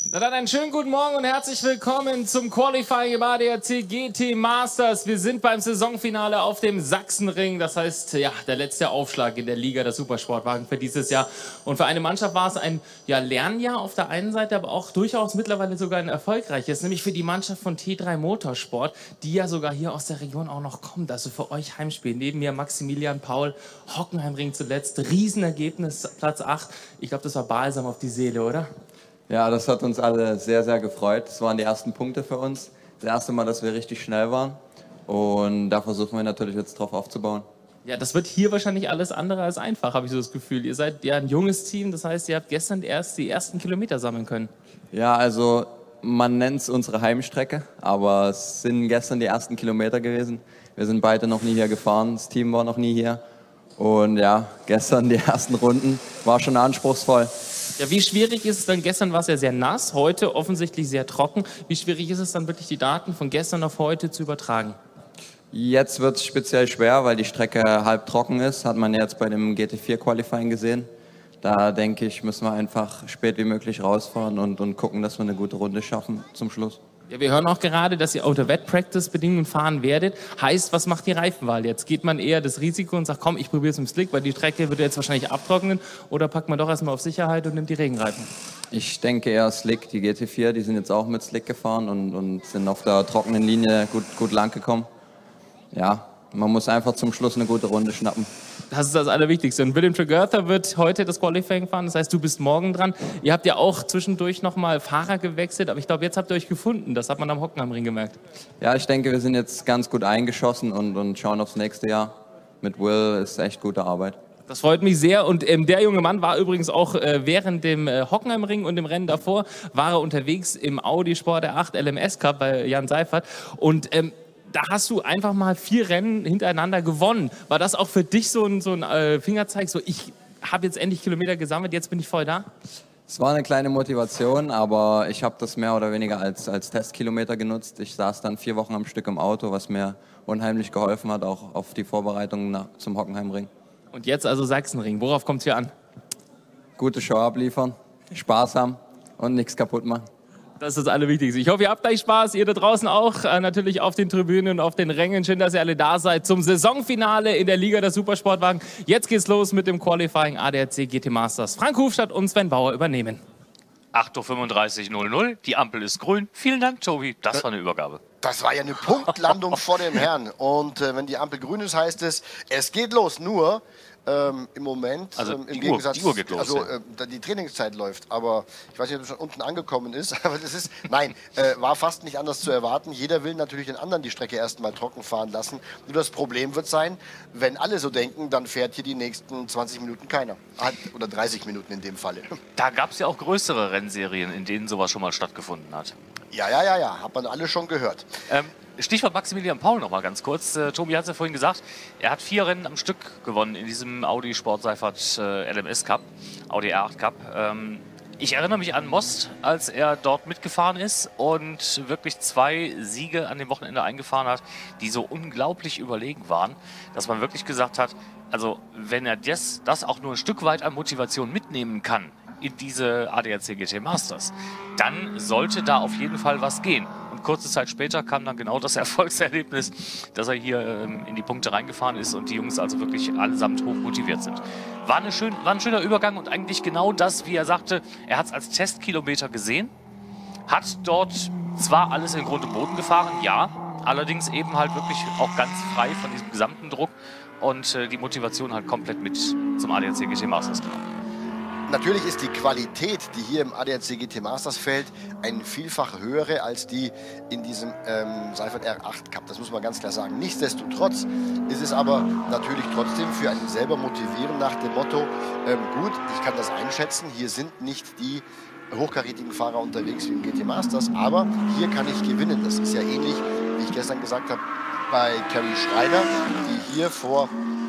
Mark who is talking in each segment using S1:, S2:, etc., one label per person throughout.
S1: Na dann einen schönen guten Morgen und herzlich willkommen zum Qualifying im ADAC GT Masters. Wir sind beim Saisonfinale auf dem Sachsenring. Das heißt, ja, der letzte Aufschlag in der Liga der Supersportwagen für dieses Jahr. Und für eine Mannschaft war es ein Lernjahr auf der einen Seite, aber auch durchaus mittlerweile sogar ein erfolgreiches. Nämlich für die Mannschaft von T3 Motorsport, die ja sogar hier aus der Region auch noch kommt. Also für euch Heimspiel. Neben mir Maximilian Paul, Hockenheimring zuletzt. Riesenergebnis, Platz 8. Ich glaube, das war balsam auf die Seele, oder?
S2: Ja, das hat uns alle sehr, sehr gefreut. Das waren die ersten Punkte für uns. Das erste Mal, dass wir richtig schnell waren. Und da versuchen wir natürlich jetzt drauf aufzubauen.
S1: Ja, das wird hier wahrscheinlich alles andere als einfach, habe ich so das Gefühl. Ihr seid ja ein junges Team, das heißt, ihr habt gestern erst die ersten Kilometer sammeln können.
S2: Ja, also man nennt es unsere Heimstrecke, aber es sind gestern die ersten Kilometer gewesen. Wir sind beide noch nie hier gefahren, das Team war noch nie hier. Und ja, gestern die ersten Runden war schon anspruchsvoll.
S1: Ja, wie schwierig ist es dann? Gestern war es ja sehr nass, heute offensichtlich sehr trocken. Wie schwierig ist es dann wirklich, die Daten von gestern auf heute zu übertragen?
S2: Jetzt wird es speziell schwer, weil die Strecke halb trocken ist. Hat man jetzt bei dem GT4 Qualifying gesehen. Da denke ich, müssen wir einfach spät wie möglich rausfahren und gucken, dass wir eine gute Runde schaffen zum Schluss.
S1: Ja, wir hören auch gerade, dass ihr unter Wet-Practice-Bedingungen fahren werdet. Heißt, was macht die Reifenwahl jetzt? Geht man eher das Risiko und sagt, komm, ich probiere es im Slick, weil die Strecke wird jetzt wahrscheinlich abtrocknen, oder packt man doch erstmal auf Sicherheit und nimmt die Regenreifen?
S2: Ich denke eher Slick. Die GT4, die sind jetzt auch mit Slick gefahren und sind auf der trockenen Linie gut lang gekommen. Ja, man muss einfach zum Schluss eine gute Runde schnappen.
S1: Das ist das Allerwichtigste. Und William Tregurtha wird heute das Qualifying fahren, das heißt, du bist morgen dran. Ihr habt ja auch zwischendurch nochmal Fahrer gewechselt, aber ich glaube, jetzt habt ihr euch gefunden. Das hat man am Hockenheimring gemerkt.
S2: Ja, ich denke, wir sind jetzt ganz gut eingeschossen und schauen aufs nächste Jahr. Mit Will ist echt gute Arbeit.
S1: Das freut mich sehr. Und der junge Mann war übrigens auch während dem Hockenheimring und dem Rennen davor, war er unterwegs im Audi Sport R8 LMS Cup bei Jan Seifert. Und da hast du einfach mal 4 Rennen hintereinander gewonnen. War das auch für dich so ein Fingerzeig, so ich habe jetzt endlich Kilometer gesammelt, jetzt bin ich voll da?
S2: Es war eine kleine Motivation, aber ich habe das mehr oder weniger als Testkilometer genutzt. Ich saß dann 4 Wochen am Stück im Auto, was mir unheimlich geholfen hat, auch auf die Vorbereitung zum Hockenheimring.
S1: Und jetzt also Sachsenring, worauf kommt es hier an?
S2: Gute Show abliefern, Spaß haben und nichts kaputt machen.
S1: Das ist das Allerwichtigste. Ich hoffe, ihr habt gleich Spaß, ihr da draußen auch, natürlich auf den Tribünen und auf den Rängen. Schön, dass ihr alle da seid zum Saisonfinale in der Liga der Supersportwagen. Jetzt geht's los mit dem Qualifying ADAC GT Masters. Frank Hufstadt und Sven Bauer übernehmen.
S3: 8:35 Uhr, die Ampel ist grün. Vielen Dank, Tobi, das war eine Übergabe.
S4: Das war ja eine Punktlandung vor dem Herrn. Und wenn die Ampel grün ist, heißt es geht los. Nur im Moment,
S3: also
S4: im Gegensatz,
S3: die Uhr geht los.
S4: Also die Trainingszeit läuft. Aber ich weiß nicht, ob es schon unten angekommen ist. Aber das ist, nein, war fast nicht anders zu erwarten. Jeder will natürlich den anderen die Strecke erstmal trocken fahren lassen. Nur das Problem wird sein, wenn alle so denken, dann fährt hier die nächsten 20 Minuten keiner. Oder 30 Minuten in dem Falle. Da
S3: gab es ja auch größere Rennserien, in denen sowas schon mal stattgefunden hat.
S4: Ja, hat man alle schon gehört.
S3: Stichwort Maximilian Paul noch mal ganz kurz. Tobi hat es ja vorhin gesagt, er hat 4 Rennen am Stück gewonnen in diesem Audi Sport Seifert LMS Cup, Audi R8 Cup. Ich erinnere mich an Most, als er dort mitgefahren ist und wirklich 2 Siege an dem Wochenende eingefahren hat, die so unglaublich überlegen waren, dass man wirklich gesagt hat, also wenn er das auch nur ein Stück weit an Motivation mitnehmen kann in diese ADAC GT Masters, dann sollte da auf jeden Fall was gehen. Und kurze Zeit später kam dann genau das Erfolgserlebnis, dass er hier in die Punkte reingefahren ist und die Jungs also wirklich allesamt hoch motiviert sind. War ein schöner Übergang und eigentlich genau das, wie er sagte, er hat es als Testkilometer gesehen, hat dort zwar alles in Grund und Boden gefahren, ja, allerdings eben halt wirklich auch ganz frei von diesem gesamten Druck und die Motivation halt komplett mit zum ADAC GT Masters genommen.
S4: Natürlich ist die Qualität, die hier im ADAC GT Masters fällt, eine vielfach höhere als die in diesem Seifert R8 Cup. Das muss man ganz klar sagen. Nichtsdestotrotz ist es aber natürlich trotzdem für einen selber motivieren nach dem Motto, gut, ich kann das einschätzen, hier sind nicht die hochkarätigen Fahrer unterwegs wie im GT Masters, aber hier kann ich gewinnen. Das ist ja ähnlich, wie ich gestern gesagt habe, bei Carrie Schreiner, die hier vor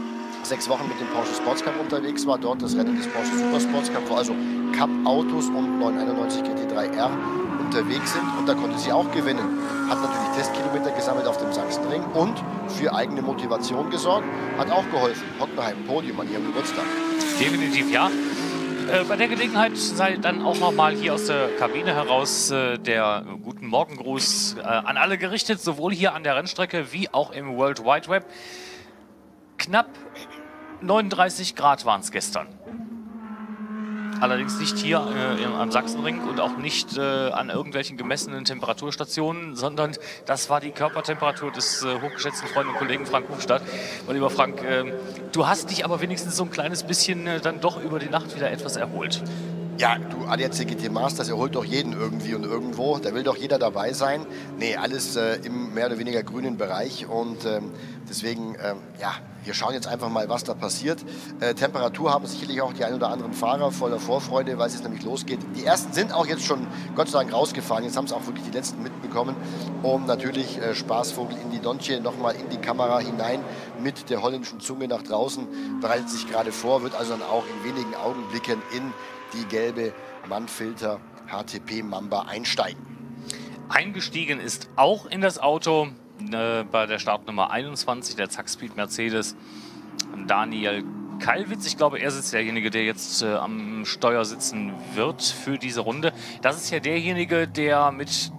S4: 6 Wochen mit dem Porsche Sports Cup unterwegs war, dort das Rennen des Porsche Super Sports Cup, wo also Cup-Autos und 991 GT3R unterwegs sind und da konnte sie auch gewinnen. Hat natürlich Testkilometer gesammelt auf dem Sachsenring und für eigene Motivation gesorgt, hat auch geholfen. Hockenheim, Podium an ihrem Geburtstag.
S3: Definitiv ja. Bei der Gelegenheit sei dann auch noch mal hier aus der Kabine heraus der guten Morgengruß an alle gerichtet, sowohl hier an der Rennstrecke wie auch im World Wide Web. Knapp 39 Grad waren es gestern. Allerdings nicht hier am Sachsenring und auch nicht an irgendwelchen gemessenen Temperaturstationen, sondern das war die Körpertemperatur des hochgeschätzten Freundes und Kollegen Frank Hofstadt. Und lieber Frank, du hast dich aber wenigstens so ein kleines bisschen dann doch über die Nacht wieder etwas erholt.
S4: Ja, du, ADAC GT Masters erholt doch jeden irgendwie und irgendwo. Da will doch jeder dabei sein. Nee, alles im mehr oder weniger grünen Bereich. Und deswegen, ja, wir schauen jetzt einfach mal, was da passiert. Temperatur haben sicherlich auch die ein oder anderen Fahrer voller Vorfreude, weil es jetzt nämlich losgeht. Die ersten sind auch jetzt schon, Gott sei Dank, rausgefahren. Jetzt haben es auch wirklich die letzten mitbekommen. Um natürlich Spaßvogel in die Dontje nochmal in die Kamera hinein mit der holländischen Zunge nach draußen. Bereitet sich gerade vor, wird also dann auch in wenigen Augenblicken in die gelbe Mannfilter HTP Mamba einsteigen.
S3: Eingestiegen ist auch in das Auto bei der Startnummer 21, der Zack Speed Mercedes, Daniel Kalwitz. Ich glaube, er ist derjenige, der jetzt am Steuer sitzen wird für diese Runde. Das ist ja derjenige, der mit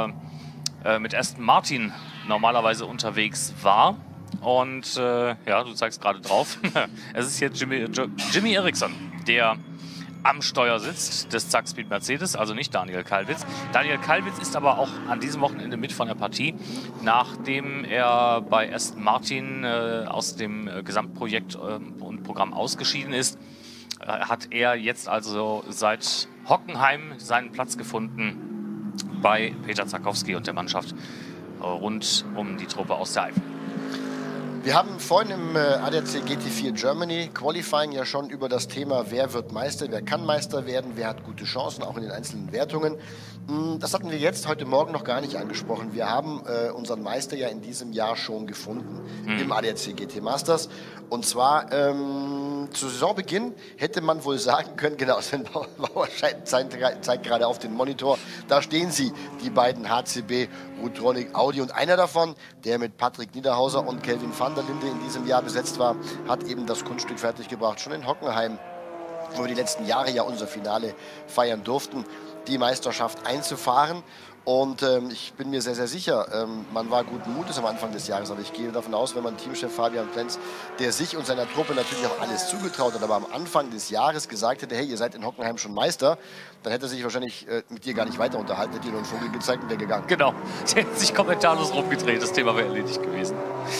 S3: Aston Martin normalerweise unterwegs war. Und ja, du zeigst gerade drauf. Es ist jetzt Jimmy Eriksson, der am Steuer sitzt des Zack Speed Mercedes, also nicht Daniel Kalwitz. Daniel Kalwitz ist aber auch an diesem Wochenende mit von der Partie, nachdem er bei Aston Martin aus dem Gesamtprojekt und Programm ausgeschieden ist, hat er jetzt also seit Hockenheim seinen Platz gefunden bei Peter Zakowski und der Mannschaft rund um die Truppe aus der Eifel.
S4: Wir haben vorhin im ADAC GT4 Germany Qualifying ja schon über das Thema, wer wird Meister, wer kann Meister werden, wer hat gute Chancen, auch in den einzelnen Wertungen. Das hatten wir jetzt heute Morgen noch gar nicht angesprochen. Wir haben unseren Meister ja in diesem Jahr schon gefunden im ADAC GT Masters. Und zwar zu Saisonbeginn hätte man wohl sagen können, genau, Sven Bauer zeigt gerade auf den Monitor, da stehen sie, die beiden HCB Rutronic Audi. Und einer davon, der mit Patrick Niederhauser und Kelvin van der Linde in diesem Jahr besetzt war, hat eben das Kunststück fertiggebracht, schon in Hockenheim, wo wir die letzten Jahre ja unser Finale feiern durften, die Meisterschaft einzufahren. Und ich bin mir sehr, sehr sicher, man war guten Mutes am Anfang des Jahres, aber ich gehe davon aus, wenn man Teamchef Fabian Plenz, der sich und seiner Truppe natürlich auch alles zugetraut hat, aber am Anfang des Jahres gesagt hätte, hey, ihr seid in Hockenheim schon Meister, dann hätte er sich wahrscheinlich mit dir gar nicht weiter unterhalten, hätte dir nur einen Vogel gezeigt und wäre gegangen.
S3: Genau, der hätte sich kommentarlos rumgedreht, das Thema wäre erledigt gewesen.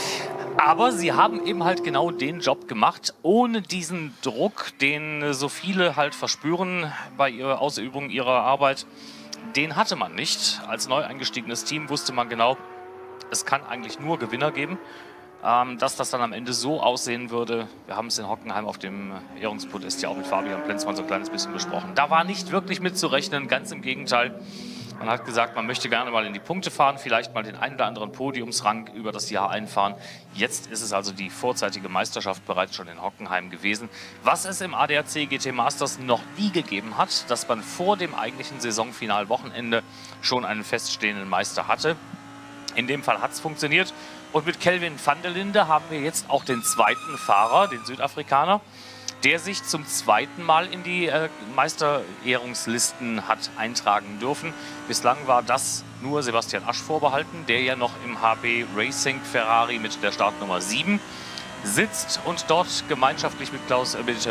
S3: Aber sie haben eben halt genau den Job gemacht, ohne diesen Druck, den so viele halt verspüren bei ihrer Ausübung ihrer Arbeit. Den hatte man nicht. Als neu eingestiegenes Team wusste man genau, es kann eigentlich nur Gewinner geben. Dass das dann am Ende so aussehen würde, wir haben es in Hockenheim auf dem Ehrungspodest ja auch mit Fabian Plenzmann so ein kleines bisschen besprochen. Da war nicht wirklich mitzurechnen, ganz im Gegenteil. Man hat gesagt, man möchte gerne mal in die Punkte fahren, vielleicht mal den einen oder anderen Podiumsrang über das Jahr einfahren. Jetzt ist es also die vorzeitige Meisterschaft bereits schon in Hockenheim gewesen. Was es im ADAC GT Masters noch nie gegeben hat, dass man vor dem eigentlichen Saisonfinalwochenende schon einen feststehenden Meister hatte. In dem Fall hat es funktioniert. Und mit Kelvin van der Linde haben wir jetzt auch den zweiten Fahrer, den Südafrikaner, der sich zum zweiten Mal in die Meisterehrungslisten hat eintragen dürfen. Bislang war das nur Sebastian Asch vorbehalten, der ja noch im HB Racing Ferrari mit der Startnummer 7 sitzt und dort gemeinschaftlich mit Klaus Ludwig,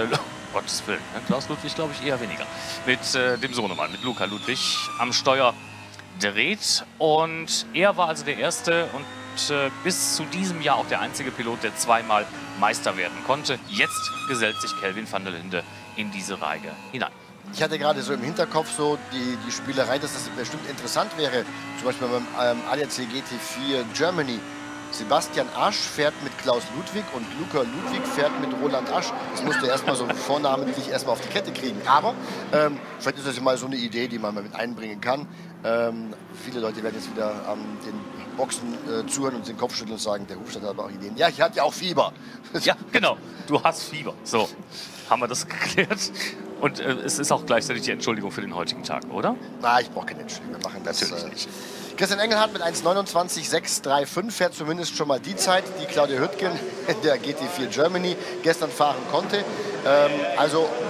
S3: glaube ich, eher weniger, mit dem Sohnemann, mit Luca Ludwig am Steuer dreht. Und er war also der Erste und bis zu diesem Jahr auch der einzige Pilot, der zweimal Meister werden konnte. Jetzt gesellt sich Kelvin van der Linde in diese Reihe hinein.
S4: Ich hatte gerade so im Hinterkopf so die Spielerei, dass das bestimmt interessant wäre, zum Beispiel beim ADAC GT4 Germany. Sebastian Asch fährt mit Klaus Ludwig und Luca Ludwig fährt mit Roland Asch. Das musste erstmal so vornamentlich erstmal auf die Kette kriegen. Aber vielleicht ist das ja mal so eine Idee, die man mal mit einbringen kann. Viele Leute werden jetzt wieder den Boxen zuhören und den Kopf schütteln und sagen, der Hofstadt hat aber auch Ideen. Ja, ich hatte ja auch Fieber.
S3: Ja, genau. Du hast Fieber. So, haben wir das geklärt. Und es ist auch gleichzeitig die Entschuldigung für den heutigen Tag, oder?
S4: Na, ich brauche keine Entschuldigung. Wir machen das. Natürlich nicht. Christian Engelhardt mit 1,29,635 fährt zumindest schon mal die Zeit, die Claudia Hüttgen in der GT4 Germany gestern fahren konnte. Also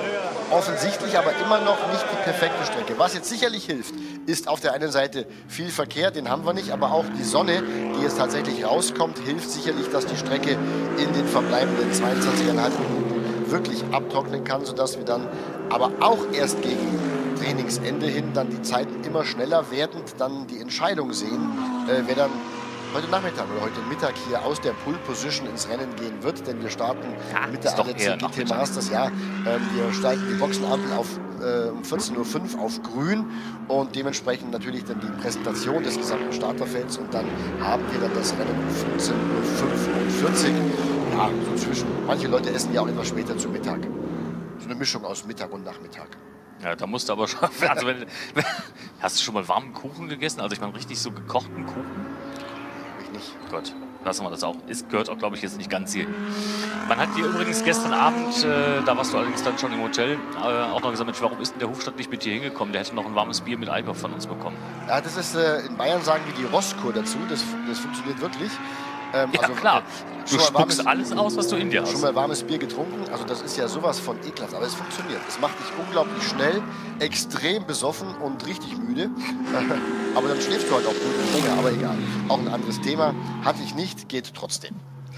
S4: offensichtlich aber immer noch nicht die perfekte Strecke. Was jetzt sicherlich hilft, ist auf der einen Seite viel Verkehr, den haben wir nicht, aber auch die Sonne, die jetzt tatsächlich rauskommt, hilft sicherlich, dass die Strecke in den verbleibenden 22,5 Minuten wirklich abtrocknen kann, sodass wir dann aber auch erst gegen Trainingsende hin dann die Zeiten immer schneller werden, dann die Entscheidung sehen, wer dann heute Nachmittag oder heute Mittag hier aus der Pole Position ins Rennen gehen wird, denn wir starten mit der ADAC GT Masters. Ja, wir steigen die Boxenampel auf um 14:05 Uhr auf grün und dementsprechend natürlich dann die Präsentation des gesamten Starterfelds und dann haben wir dann das Rennen um 15:45 Uhr. Ja, so zwischen. Manche Leute essen ja auch etwas später zu Mittag. So eine Mischung aus Mittag und Nachmittag.
S3: Ja, da musst du aber schon. Also hast du schon mal warmen Kuchen gegessen? Also ich meine richtig so gekochten Kuchen?
S4: Nicht.
S3: Gut, lassen wir das auch. Es gehört auch, glaube ich, jetzt nicht ganz hier hin. Man hat dir übrigens gestern Abend, da warst du allerdings dann schon im Hotel, auch noch gesagt, Mensch, warum ist denn der Hofstadt nicht mit dir hingekommen? Der hätte noch ein warmes Bier mit Eikhoff von uns bekommen.
S4: Ja, das ist, in Bayern sagen wir die Rosskur dazu. Das funktioniert wirklich.
S3: Ja, also, klar. Du spuckst alles aus, was du in dir hast.
S4: Schon mal warmes Bier getrunken. Also das ist ja sowas von ekelhaft. Aber es funktioniert. Es macht dich unglaublich schnell, extrem besoffen und richtig müde. Aber dann schläfst du halt auch gut und länger. Aber egal. Auch ein anderes Thema. Hatte ich nicht, geht trotzdem.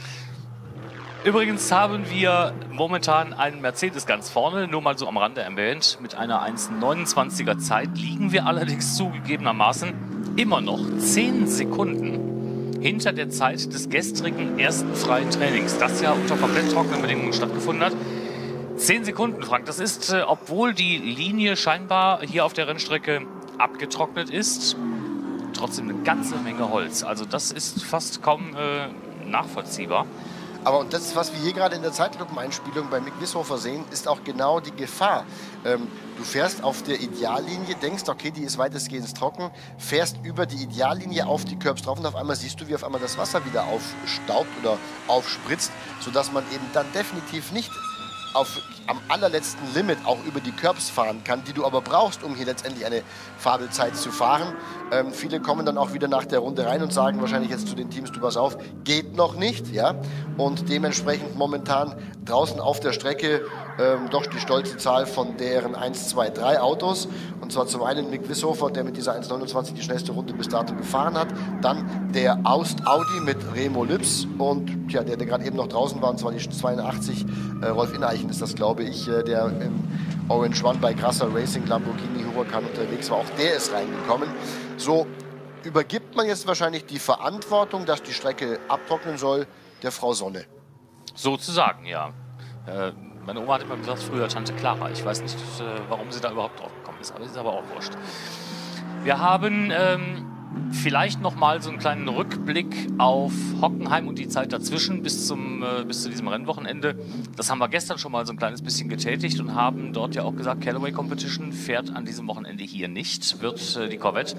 S3: Übrigens haben wir momentan einen Mercedes ganz vorne, nur mal so am Rande erwähnt. Mit einer 1,29er Zeit liegen wir allerdings zugegebenermaßen immer noch 10 Sekunden hinter der Zeit des gestrigen ersten freien Trainings, das ja unter komplett trockenen Bedingungen stattgefunden hat. 10 Sekunden, Frank, das ist, obwohl die Linie scheinbar hier auf der Rennstrecke abgetrocknet ist, trotzdem eine ganze Menge Holz. Also das ist fast kaum nachvollziehbar.
S4: Aber und das, was wir hier gerade in der Zeitlupeneinspielung bei Mick Wieshofer sehen, ist auch genau die Gefahr. Du fährst auf der Ideallinie, denkst, okay, die ist weitestgehend trocken, fährst über die Ideallinie auf die Curbs drauf und auf einmal siehst du, wie auf einmal das Wasser wieder aufstaubt oder aufspritzt, sodass man eben dann definitiv nicht am allerletzten Limit auch über die Curbs fahren kann, die du aber brauchst, um hier letztendlich eine Fabelzeit zu fahren. Viele kommen dann auch wieder nach der Runde rein und sagen wahrscheinlich jetzt zu den Teams, du pass auf, geht noch nicht, ja, und dementsprechend momentan draußen auf der Strecke doch die stolze Zahl von deren 1, 2, 3 Autos, und zwar zum einen Mick Wieshofer, der mit dieser 1,29 die schnellste Runde bis dato gefahren hat, dann der Audi mit Remo Lips und ja, der gerade eben noch draußen war, und zwar die 82, Rolf Ineichen ist das, glaube ich, der im Orange One bei Grasser Racing Lamborghini Huracan unterwegs war, auch der ist reingekommen. So übergibt man jetzt wahrscheinlich die Verantwortung, dass die Strecke abtrocknen soll, der Frau Sonne.
S3: Sozusagen, ja. Meine Oma hat immer gesagt, früher Tante Clara. Ich weiß nicht, warum sie da überhaupt drauf gekommen ist, aber ist aber auch wurscht. Wir haben vielleicht noch mal so einen kleinen Rückblick auf Hockenheim und die Zeit dazwischen bis zu diesem Rennwochenende. Das haben wir gestern schon mal so ein kleines bisschen getätigt und haben dort ja auch gesagt, Callaway Competition fährt an diesem Wochenende hier nicht, wird die Corvette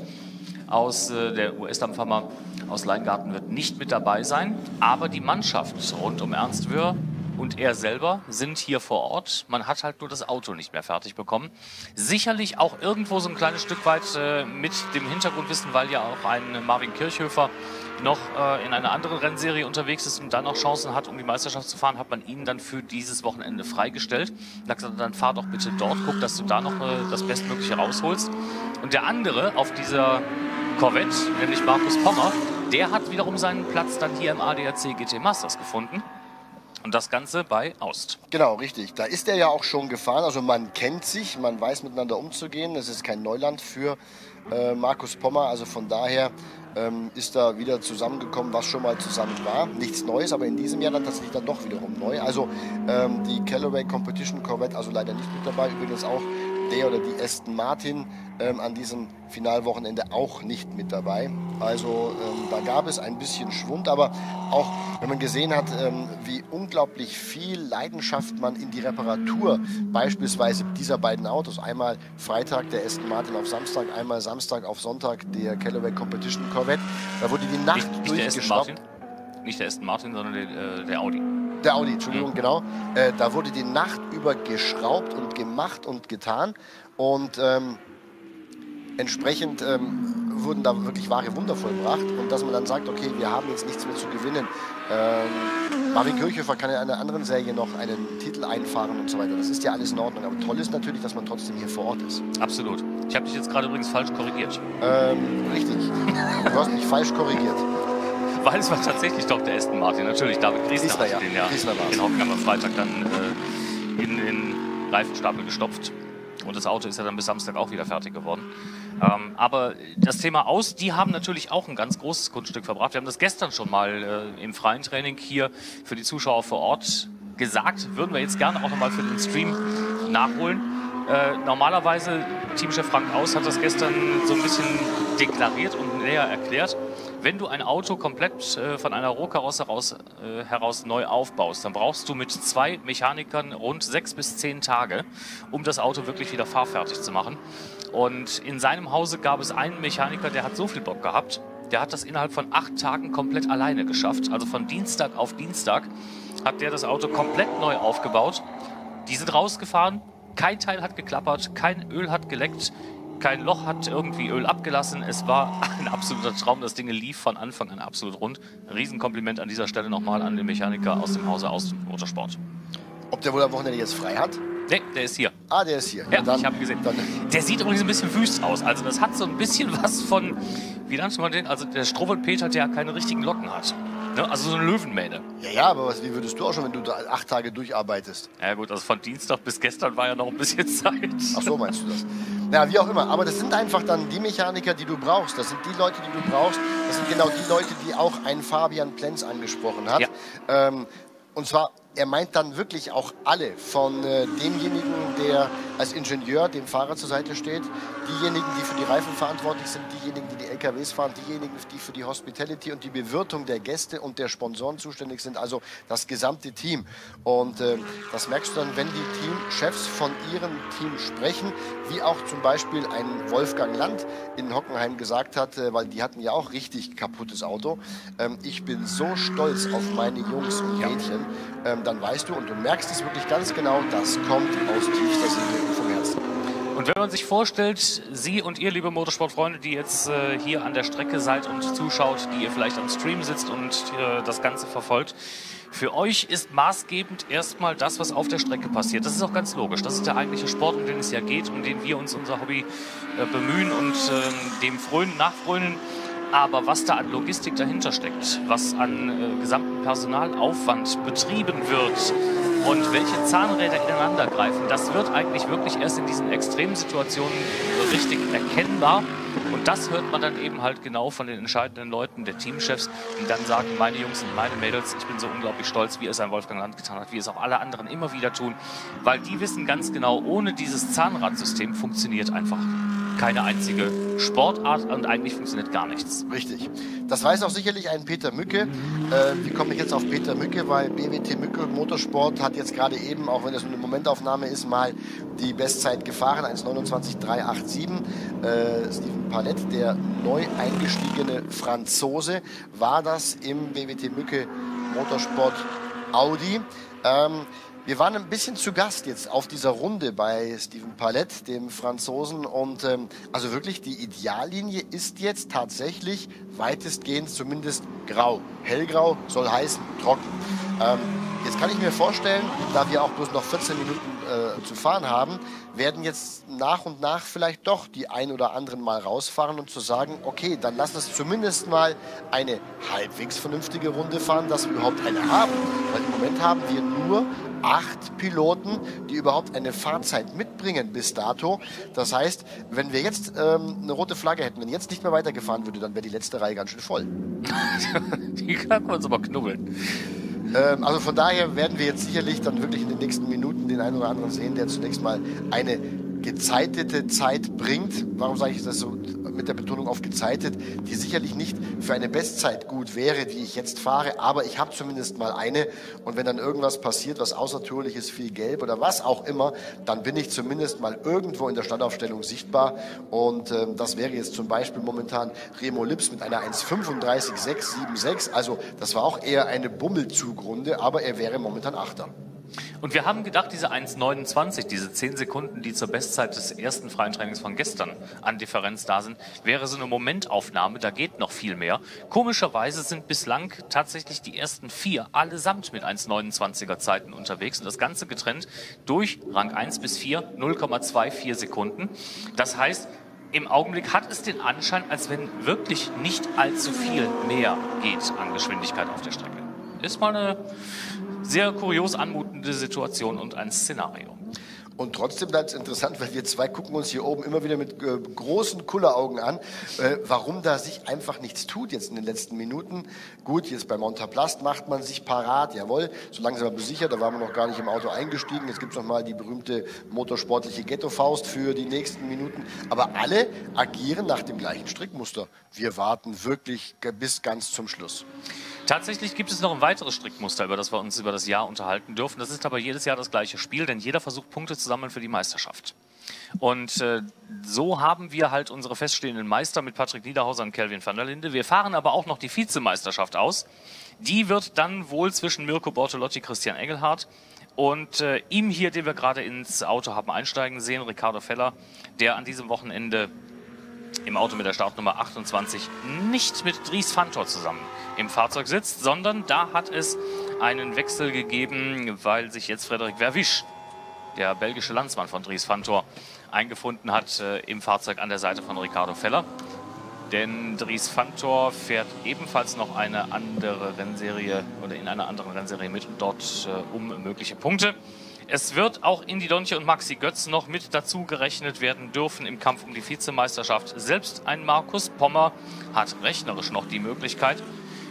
S3: aus der US-Dampfhammer aus Leingarten wird nicht mit dabei sein, aber die Mannschaft rund um Ernst Wöhr und er selber sind hier vor Ort. Man hat halt nur das Auto nicht mehr fertig bekommen. Sicherlich auch irgendwo so ein kleines Stück weit mit dem Hintergrundwissen, weil ja auch ein Marvin Kirchhöfer noch in einer anderen Rennserie unterwegs ist und dann auch Chancen hat, um die Meisterschaft zu fahren, hat man ihn dann für dieses Wochenende freigestellt. Und hat gesagt, dann fahr doch bitte dort, guck, dass du da noch das Bestmögliche rausholst. Und der andere auf dieser Corvette, nämlich Markus Pommer, der hat wiederum seinen Platz dann hier im ADAC GT Masters gefunden. Und das Ganze bei Aust.
S4: Genau, richtig. Da ist er ja auch schon gefahren. Also man kennt sich, man weiß miteinander umzugehen. Das ist kein Neuland für Markus Pommer. Also von daher ist da wieder zusammengekommen, was schon mal zusammen war. Nichts Neues, aber in diesem Jahr dann tatsächlich dann doch wiederum neu. Also die Callaway Competition Corvette, also leider nicht mit dabei. Übrigens auch der oder die Aston Martin an diesem Finalwochenende auch nicht mit dabei. Also da gab es ein bisschen Schwund, aber auch wenn man gesehen hat, wie unglaublich viel Leidenschaft man in die Reparatur beispielsweise dieser beiden Autos, einmal Freitag der Aston Martin auf Samstag, einmal Samstag auf Sonntag der Callaway Competition Corvette, da wurde die Nacht durchgeschraubt.
S3: Nicht der Aston Martin, sondern der Audi.
S4: Der Audi, Entschuldigung, genau. Da wurde die Nacht über geschraubt und gemacht und getan. Und entsprechend wurden da wirklich wahre Wunder vollbracht und dass man dann sagt, okay, wir haben jetzt nichts mehr zu gewinnen. Marvin Kirchhofer kann in einer anderen Serie noch einen Titel einfahren und so weiter. Das ist ja alles in Ordnung. Aber toll ist natürlich, dass man trotzdem hier vor Ort ist.
S3: Absolut. Ich habe dich jetzt gerade übrigens falsch korrigiert.
S4: Richtig. Du hast mich falsch korrigiert.
S3: Weil es war tatsächlich doch der Aston Martin. Natürlich, David Griesner hat
S4: ja.
S3: den ja in Hockenheim am Freitag dann in den Reifenstapel gestopft. Und das Auto ist ja dann bis Samstag auch wieder fertig geworden. Aber das Thema Aus, die haben natürlich auch ein ganz großes Kunststück verbracht. Wir haben das gestern schon mal im freien Training hier für die Zuschauer vor Ort gesagt. Würden wir jetzt gerne auch nochmal für den Stream nachholen. Normalerweise, Teamchef Frank Aus hat das gestern so ein bisschen deklariert und näher erklärt. Wenn du ein Auto komplett von einer Rohkarosse heraus neu aufbaust, dann brauchst du mit 2 Mechanikern rund 6 bis 10 Tage, um das Auto wirklich wieder fahrfertig zu machen. Und in seinem Hause gab es einen Mechaniker, der hat so viel Bock gehabt, der hat das innerhalb von 8 Tagen komplett alleine geschafft. Also von Dienstag auf Dienstag hat der das Auto komplett neu aufgebaut. Die sind rausgefahren, kein Teil hat geklappert, kein Öl hat geleckt. Kein Loch hat irgendwie Öl abgelassen. Es war ein absoluter Traum. Das Ding lief von Anfang an absolut rund. Ein Riesenkompliment an dieser Stelle nochmal an den Mechaniker aus dem Hause Aus Motorsport.
S4: Ob der wohl am Wochenende jetzt frei hat?
S3: Nee, der ist hier.
S4: Ah, der ist hier.
S3: Ja, ich habe gesehen. Der sieht übrigens ein bisschen wüst aus. Also das hat so ein bisschen was von, wie nannte man den? Also der Struwwelpeter, der keine richtigen Locken hat. Ne? Also so eine Löwenmähne.
S4: Ja, aber wie würdest du auch schon, wenn du da 8 Tage durcharbeitest?
S3: Ja gut, also von Dienstag bis gestern war ja noch ein bisschen Zeit.
S4: Ach so, meinst du das? Ja, wie auch immer. Aber das sind einfach dann die Mechaniker, die du brauchst. Das sind die Leute, die du brauchst. Das sind genau die Leute, die auch ein Fabian Plenz angesprochen hat. Ja. Und zwar, er meint dann wirklich auch alle, von demjenigen, der als Ingenieur dem Fahrer zur Seite steht, diejenigen, die für die Reifen verantwortlich sind, diejenigen, die die LKWs fahren, diejenigen, die für die Hospitality und die Bewirtung der Gäste und der Sponsoren zuständig sind, also das gesamte Team. Und das merkst du dann, wenn die Teamchefs von ihrem Team sprechen, wie auch zum Beispiel ein Wolfgang Land in Hockenheim gesagt hat, weil die hatten ja auch richtig kaputtes Auto. Ich bin so stolz auf meine Jungs und Mädchen. Dann weißt du und du merkst es wirklich ganz genau, das kommt aus tiefster Seele und vom Herzen.
S3: Und wenn man sich vorstellt, Sie und ihr, liebe Motorsportfreunde, die jetzt hier an der Strecke seid und zuschaut, die ihr vielleicht am Stream sitzt und das Ganze verfolgt, für euch ist maßgebend erstmal das, was auf der Strecke passiert. Das ist auch ganz logisch. Das ist der eigentliche Sport, um den es ja geht, um den wir uns unser Hobby bemühen und dem nachfrönen. Aber was da an Logistik dahinter steckt, was an gesamten Personalaufwand betrieben wird und welche Zahnräder ineinander greifen, das wird eigentlich wirklich erst in diesen extremen Situationen richtig erkennbar. Und das hört man dann eben halt genau von den entscheidenden Leuten, der Teamchefs, die dann sagen, meine Jungs und meine Mädels, ich bin so unglaublich stolz, wie es ein Wolfgang Land getan hat, wie es auch alle anderen immer wieder tun, weil die wissen ganz genau, ohne dieses Zahnradsystem funktioniert einfach keine einzige Sportart und eigentlich funktioniert gar nichts.
S4: Richtig. Das weiß auch sicherlich ein Peter Mücke. Wie komme ich jetzt auf Peter Mücke? Weil BWT Mücke Motorsport hat jetzt gerade eben, auch wenn das eine Momentaufnahme ist, mal die Bestzeit gefahren, 1:29,387. Steven Palette, der neu eingestiegene Franzose, war das im BWT Mücke Motorsport Audi. Wir waren ein bisschen zu Gast jetzt auf dieser Runde bei Steven Palette, dem Franzosen. Und also wirklich, die Ideallinie ist jetzt tatsächlich weitestgehend zumindest grau. Hellgrau soll heißen trocken. Jetzt kann ich mir vorstellen, da wir auch bloß noch 14 Minuten zu fahren haben, werden jetzt nach und nach vielleicht doch die ein oder anderen mal rausfahren und zu sagen, okay, dann lass uns zumindest mal eine halbwegs vernünftige Runde fahren, dass wir überhaupt eine haben. Weil im Moment haben wir nur 8 Piloten, die überhaupt eine Fahrzeit mitbringen bis dato. Das heißt, wenn wir jetzt eine rote Flagge hätten, wenn jetzt nicht mehr weitergefahren würde, dann wäre die letzte Reihe ganz schön voll.
S3: Die kann man uns aber knubbeln.
S4: Also von daher werden wir jetzt sicherlich dann wirklich in den nächsten Minuten den einen oder anderen sehen, der zunächst mal eine gezeitete Zeit bringt. Warum sage ich das so mit der Betonung auf gezeitet? Die sicherlich nicht für eine Bestzeit gut wäre, die ich jetzt fahre, aber ich habe zumindest mal eine. Und wenn dann irgendwas passiert, was außertourlich ist, viel Gelb oder was auch immer, dann bin ich zumindest mal irgendwo in der Startaufstellung sichtbar. Und das wäre jetzt zum Beispiel momentan Remo Lips mit einer 1:35,676. Also das war auch eher eine Bummelzugrunde, aber er wäre momentan Achter.
S3: Und wir haben gedacht, diese 1,29, diese 10 Sekunden, die zur Bestzeit des ersten freien Trainings von gestern an Differenz da sind, wäre so eine Momentaufnahme, da geht noch viel mehr. Komischerweise sind bislang tatsächlich die ersten 4 allesamt mit 1,29er Zeiten unterwegs und das Ganze getrennt durch Rang 1 bis 4, 0,24 Sekunden. Das heißt, im Augenblick hat es den Anschein, als wenn wirklich nicht allzu viel mehr geht an Geschwindigkeit auf der Strecke. Ist mal eine sehr kurios anmutende Situation und ein Szenario.
S4: Und trotzdem bleibt es interessant, weil wir zwei gucken uns hier oben immer wieder mit großen Kulleraugen an, warum da sich einfach nichts tut jetzt in den letzten Minuten. Gut, jetzt bei Montaplast macht man sich parat, jawohl, so langsam aber sicher, da waren wir noch gar nicht im Auto eingestiegen. Jetzt gibt es nochmal die berühmte motorsportliche Ghetto-Faust für die nächsten Minuten. Aber alle agieren nach dem gleichen Strickmuster. Wir warten wirklich bis ganz zum Schluss.
S3: Tatsächlich gibt es noch ein weiteres Strickmuster, über das wir uns über das Jahr unterhalten dürfen. Das ist aber jedes Jahr das gleiche Spiel, denn jeder versucht, Punkte zu sammeln für die Meisterschaft. Und so haben wir halt unsere feststehenden Meister mit Patrick Niederhauser und Kelvin van der Linde. Wir fahren aber auch noch die Vizemeisterschaft aus. Die wird dann wohl zwischen Mirko Bortolotti, Christian Engelhardt und ihm hier, den wir gerade ins Auto haben einsteigen sehen, Ricardo Feller, der an diesem Wochenende im Auto mit der Startnummer 28 nicht mit Dries Vanthoor zusammen im Fahrzeug sitzt, sondern da hat es einen Wechsel gegeben, weil sich jetzt Frederik Verwisch, der belgische Landsmann von Dries Vanthoor, eingefunden hat im Fahrzeug an der Seite von Ricardo Feller. Denn Dries Vanthoor fährt ebenfalls noch eine andere Rennserie oder in einer anderen Rennserie mit und dort um mögliche Punkte. Es wird auch Indy Dontje und Maxi Götz noch mit dazu gerechnet werden dürfen im Kampf um die Vizemeisterschaft. Selbst ein Markus Pommer hat rechnerisch noch die Möglichkeit,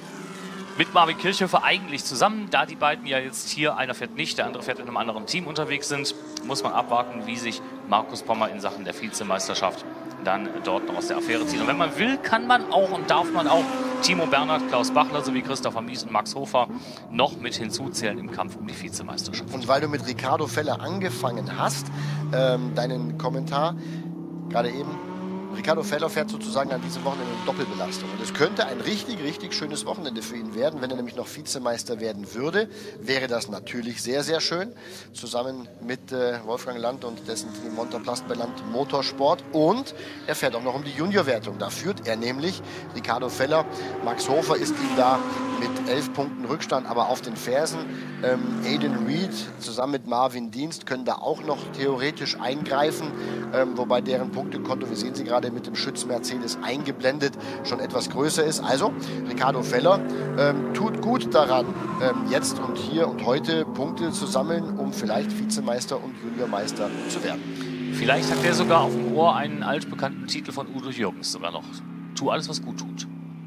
S3: mit Marvin Kirchhofer eigentlich zusammen, da die beiden ja jetzt hier, einer fährt nicht, der andere fährt in einem anderen Team unterwegs sind, muss man abwarten, wie sich Markus Pommer in Sachen der Vizemeisterschaft dann dort noch aus der Affäre ziehen. Und wenn man will, kann man auch und darf man auch Timo Bernhard, Klaus Bachler sowie Christopher Mies und Max Hofer noch mit hinzuzählen im Kampf um die Vizemeisterschaft.
S4: Und weil du mit Ricardo Feller angefangen hast, deinen Kommentar gerade eben, Ricardo Feller fährt sozusagen an diesem Wochenende eine Doppelbelastung. Und es könnte ein richtig, richtig schönes Wochenende für ihn werden. Wenn er nämlich noch Vizemeister werden würde, wäre das natürlich sehr, sehr schön. Zusammen mit Wolfgang Land und dessen Team Montaplast bei Land Motorsport. Und er fährt auch noch um die Juniorwertung. Da führt er nämlich Ricardo Feller. Max Hofer ist ihm da mit 11 Punkten Rückstand, aber auf den Fersen. Aiden Reed zusammen mit Marvin Dienst können da auch noch theoretisch eingreifen. Wobei deren Punktekonto, wir sehen sie gerade, mit dem Schütz Mercedes eingeblendet, schon etwas größer ist. Also Ricardo Feller tut gut daran, jetzt und hier und heute Punkte zu sammeln, um vielleicht Vizemeister und Juniormeister zu werden.
S3: Vielleicht hat er sogar auf dem Ohr einen altbekannten Titel von Udo Jürgens sogar noch. Tu alles, was gut tut.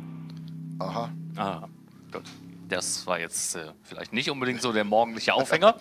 S4: Aha.
S3: Ah, gut. Das war jetzt vielleicht nicht unbedingt so der morgendliche Aufhänger.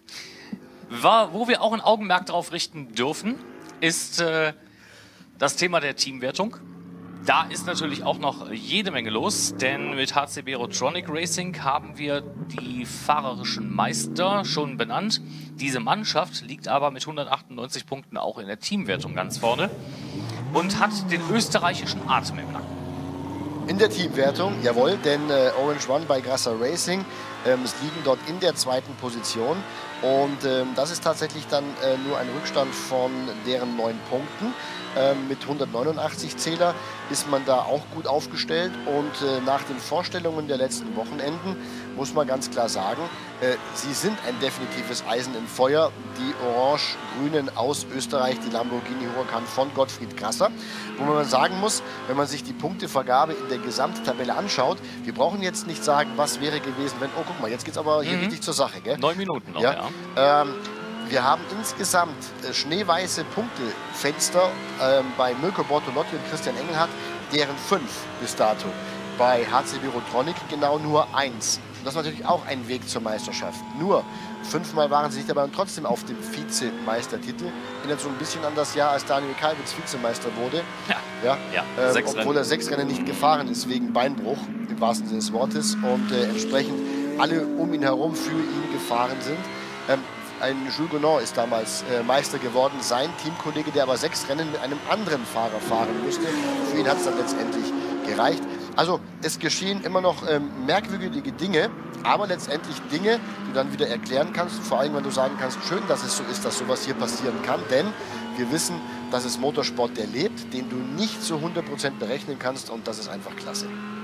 S3: Wo wir auch ein Augenmerk darauf richten dürfen, ist das Thema der Teamwertung. Da ist natürlich auch noch jede Menge los, denn mit HCB Rotronic Racing haben wir die fahrerischen Meister schon benannt. Diese Mannschaft liegt aber mit 198 Punkten auch in der Teamwertung ganz vorne und hat den österreichischen Atem im Nacken.
S4: In der Teamwertung, jawohl, denn Orange One bei Grasser Racing liegen dort in der zweiten Position. Und das ist tatsächlich dann nur ein Rückstand von deren 9 Punkten. Mit 189 Zähler ist man da auch gut aufgestellt. Und nach den Vorstellungen der letzten Wochenenden muss man ganz klar sagen, sie sind ein definitives Eisen im Feuer. Die Orange-Grünen aus Österreich, die Lamborghini Huracan von Gottfried Grasser. Wo man sagen muss, wenn man sich die Punktevergabe in der Gesamttabelle anschaut, wir brauchen jetzt nicht sagen, was wäre gewesen, wenn, oh guck mal, jetzt geht es aber hier richtig zur Sache. Gell?
S3: 9 Minuten noch,
S4: ja. Wir haben insgesamt schneeweiße Punktefenster bei Mirko Bortolotti und Christian Engelhardt, deren 5 bis dato. Bei HCB Rotronic genau nur 1. Und das ist natürlich auch ein Weg zur Meisterschaft. Nur 5-mal waren sie sich dabei und trotzdem auf dem Vizemeistertitel. Erinnert so ein bisschen an das Jahr, als Daniel Kalbitz Vizemeister wurde. Obwohl er 6 Rennen nicht gefahren ist, wegen Beinbruch, im wahrsten Sinne des Wortes. Und entsprechend alle um ihn herum für ihn gefahren sind. Ein Jules Gonon ist damals Meister geworden, sein Teamkollege, der aber 6 Rennen mit einem anderen Fahrer fahren musste. Für ihn hat es dann letztendlich gereicht. Also es geschehen immer noch merkwürdige Dinge aber letztendlich Dinge, die du dann wieder erklären kannst, vor allem wenn du sagen kannst, schön, dass es so ist, dass sowas hier passieren kann, denn wir wissen, das ist Motorsport, der lebt, den du nicht zu 100% berechnen kannst und das ist einfach klasse.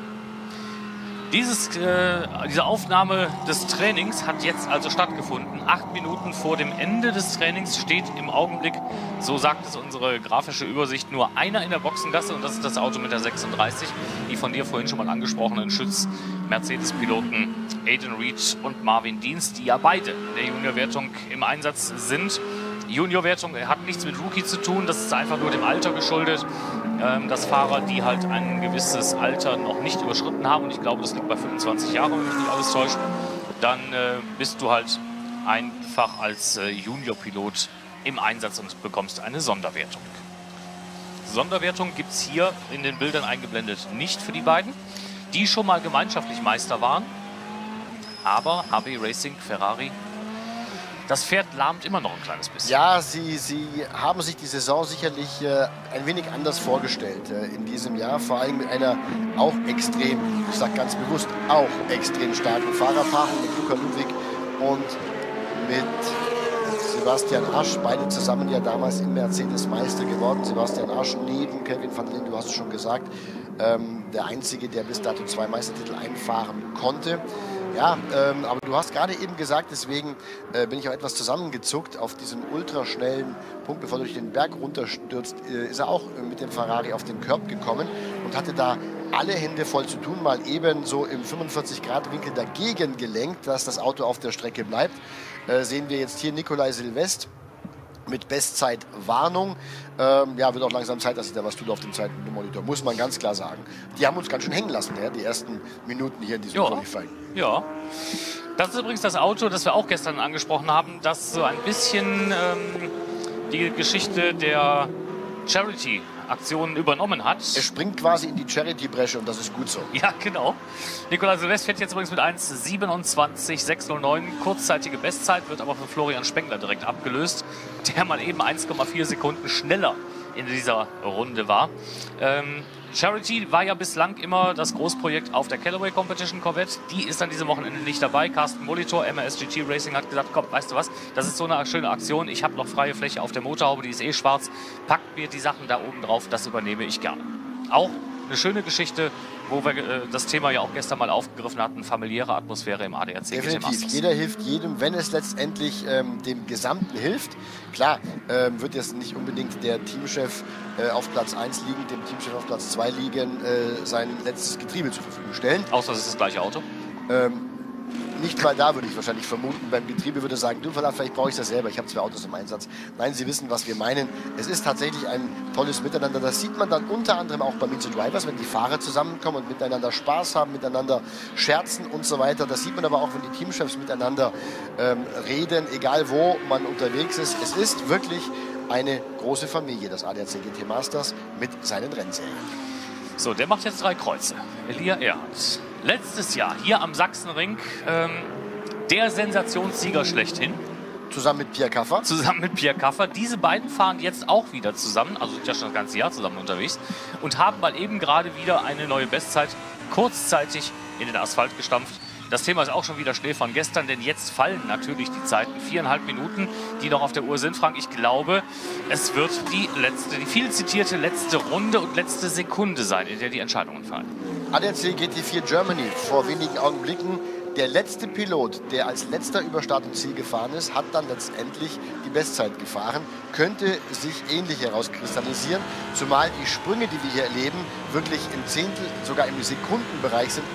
S3: Diese Aufnahme des Trainings hat jetzt also stattgefunden. 8 Minuten vor dem Ende des Trainings steht im Augenblick, so sagt es unsere grafische Übersicht, nur einer in der Boxengasse und das ist das Auto mit der 36, die von dir vorhin schon mal angesprochenen Schütz-Mercedes-Piloten Aiden Reed und Marvin Dienst, die ja beide in der Juniorwertung im Einsatz sind. Juniorwertung hat nichts mit Rookie zu tun, das ist einfach nur dem Alter geschuldet, dass Fahrer, die halt ein gewisses Alter noch nicht überschritten haben, und ich glaube, das liegt bei 25 Jahren, wenn mich nicht alles täuscht, dann bist du halt einfach als Juniorpilot im Einsatz und bekommst eine Sonderwertung. Sonderwertung gibt es hier in den Bildern eingeblendet nicht für die beiden, die schon mal gemeinschaftlich Meister waren, aber HB Racing, Ferrari, das Pferd lahmt immer noch ein kleines bisschen.
S4: Ja, sie haben sich die Saison sicherlich ein wenig anders vorgestellt in diesem Jahr. Vor allem mit einer auch extrem, ich sage ganz bewusst, auch extrem starken Fahrerpaarung mit Luca Ludwig und mit Sebastian Asch. Beide zusammen ja damals im Mercedes Meister geworden. Sebastian Asch neben Kevin van der Linde, du hast es schon gesagt, der Einzige, der bis dato 2 Meistertitel einfahren konnte. Ja, aber du hast gerade eben gesagt, deswegen bin ich auch etwas zusammengezuckt. Auf diesem ultraschnellen Punkt, bevor du durch den Berg runterstürzt, ist er auch mit dem Ferrari auf den Curb gekommen und hatte da alle Hände voll zu tun, mal eben so im 45-Grad-Winkel dagegen gelenkt, dass das Auto auf der Strecke bleibt. Sehen wir jetzt hier Nikolai Silvest mit Bestzeitwarnung. Ja, wird auch langsam Zeit, dass sich da was tut auf dem Zeitenmonitor, muss man ganz klar sagen. Die haben uns ganz schön hängen lassen, ja, die ersten Minuten hier in diesem Qualifying.
S3: Ja, das ist übrigens das Auto, das wir auch gestern angesprochen haben, das so ein bisschen die Geschichte der Charity-Aktionen übernommen hat.
S4: Er springt quasi in die Charity-Bresche und das ist gut so.
S3: Ja, genau. Nikolai Silvest fährt jetzt übrigens mit 1,27,609. Kurzzeitige Bestzeit, wird aber von Florian Spengler direkt abgelöst, der mal eben 1,4 Sekunden schneller in dieser Runde war. Charity war ja bislang immer das Großprojekt auf der Callaway Competition Corvette. Die ist an diesem Wochenende nicht dabei. Carsten Molitor, MSGT Racing, hat gesagt, komm, weißt du was, das ist so eine schöne Aktion. Ich habe noch freie Fläche auf der Motorhaube, die ist eh schwarz. Packt mir die Sachen da oben drauf, das übernehme ich gerne. Auch eine schöne Geschichte, wo wir das Thema ja auch gestern mal aufgegriffen hatten, familiäre Atmosphäre im ADAC GT Masters.
S4: Jeder hilft jedem, wenn es letztendlich dem Gesamten hilft. Klar, wird jetzt nicht unbedingt der Teamchef auf Platz 1 liegen, dem Teamchef auf Platz 2 liegen, sein letztes Getriebe zur Verfügung stellen.
S3: Außer es ist das gleiche Auto?
S4: Nicht mal da würde ich wahrscheinlich vermuten. Beim Getriebe würde sagen, du, vielleicht brauche ich das selber. Ich habe 2 Autos im Einsatz. Nein, Sie wissen, was wir meinen. Es ist tatsächlich ein tolles Miteinander. Das sieht man dann unter anderem auch bei Meet the Drivers, wenn die Fahrer zusammenkommen und miteinander Spaß haben, miteinander scherzen und so weiter. Das sieht man aber auch, wenn die Teamchefs miteinander reden, egal wo man unterwegs ist. Es ist wirklich eine große Familie, das ADAC GT Masters mit seinen Rennserien.
S3: So, der macht jetzt 3 Kreuze. Elia Erhardt. Letztes Jahr hier am Sachsenring der Sensationssieger schlechthin.
S4: Zusammen mit Pierre Kaffer.
S3: Zusammen mit Pierre Kaffer. Diese beiden fahren jetzt auch wieder zusammen, also sind ja schon das ganze Jahr zusammen unterwegs und haben mal eben gerade wieder eine neue Bestzeit kurzzeitig in den Asphalt gestampft. Das Thema ist auch schon wieder Schnee von gestern, denn jetzt fallen natürlich die Zeiten. 4,5 Minuten, die noch auf der Uhr sind, Frank. Ich glaube, es wird die viel zitierte letzte Runde und letzte Sekunde sein, in der die Entscheidungen fallen.
S4: ADAC GT4 Germany vor wenigen Augenblicken. Der letzte Pilot, der als letzter über Start und Ziel gefahren ist, hat dann letztendlich die Bestzeit gefahren. Könnte sich ähnlich herauskristallisieren, zumal die Sprünge, die wir hier erleben, wirklich im Zehntel, sogar im Sekundenbereich sind.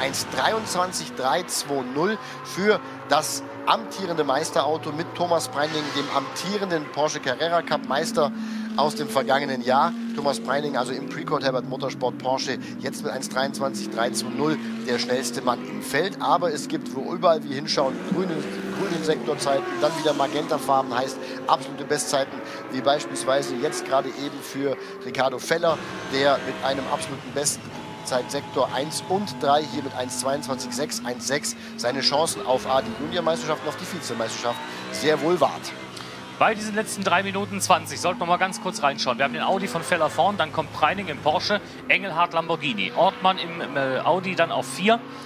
S4: 1,23,320 für das amtierende Meisterauto mit Thomas Preining, dem amtierenden Porsche Carrera Cup Meister aus dem vergangenen Jahr. Thomas Preining, also im Precourt Herbert Motorsport Porsche, jetzt mit 1,23,320 der schnellste Mann im Feld. Aber es gibt, wo überall wir hinschauen, grünen Sektorzeiten, dann wieder Magentafarben, heißt absolute Bestzeiten, wie beispielsweise jetzt gerade eben für Ricardo Feller, der mit einem absoluten Bestzeitsektor 1 und 3 hier mit 1,22,6, 1,6 seine Chancen auf die Juniormeisterschaft und auf die Vizemeisterschaft sehr wohl wahrt.
S3: Bei diesen letzten 3 Minuten 20 sollten wir mal ganz kurz reinschauen. Wir haben den Audi von Feller vorn, dann kommt Preining im Porsche, Engelhardt Lamborghini, Ortmann im Audi dann auf 4,